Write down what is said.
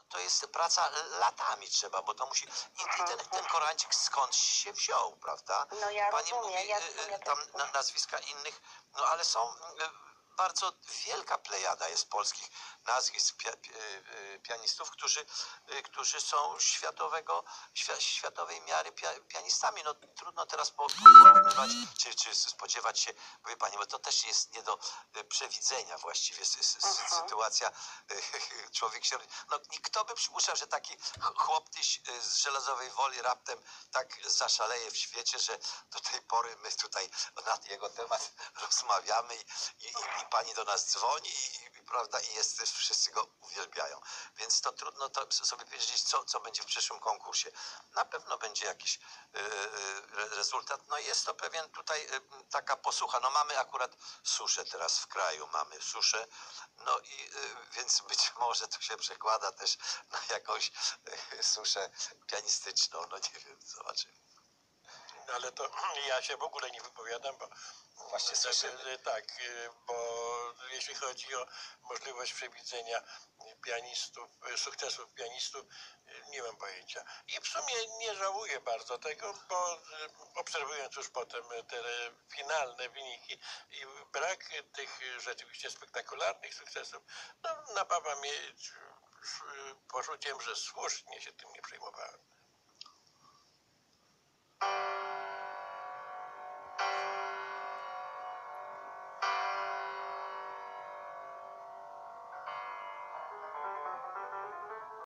to jest praca latami trzeba, bo to musi... I ten korancik skąd się wziął, prawda? No ja Pani rozumiem, mówi ja rozumiem tam nazwiska innych, no ale są bardzo wielka plejada jest polskich nazwisk pianistów, którzy są światowej miary pianistami. No trudno teraz porównywać, czy spodziewać się, wie pani, bo to też jest nie do przewidzenia właściwie sytuacja. Człowiek się... No kto by przypuszczał, że taki chłoptyś z Żelazowej Woli raptem tak zaszaleje w świecie, że do tej pory my tutaj na jego temat rozmawiamy i pani do nas dzwoni prawda, i wszyscy go uwielbiają. Więc to trudno to sobie powiedzieć, co będzie w przyszłym konkursie. Na pewno będzie jakiś rezultat. No jest to pewien tutaj taka posłucha. No mamy akurat suszę teraz w kraju, mamy suszę. No i więc być może to się przekłada też na jakąś suszę pianistyczną. No nie wiem, zobaczymy. No ale to ja się w ogóle nie wypowiadam, bo Właśnie słyszymy. tak, bo jeśli chodzi o możliwość przewidzenia sukcesów pianistów, nie mam pojęcia. I w sumie nie żałuję bardzo tego, bo obserwując już potem te finalne wyniki i brak tych rzeczywiście spektakularnych sukcesów, no napawa mnie poczuciem, że słusznie się tym nie przejmowałem.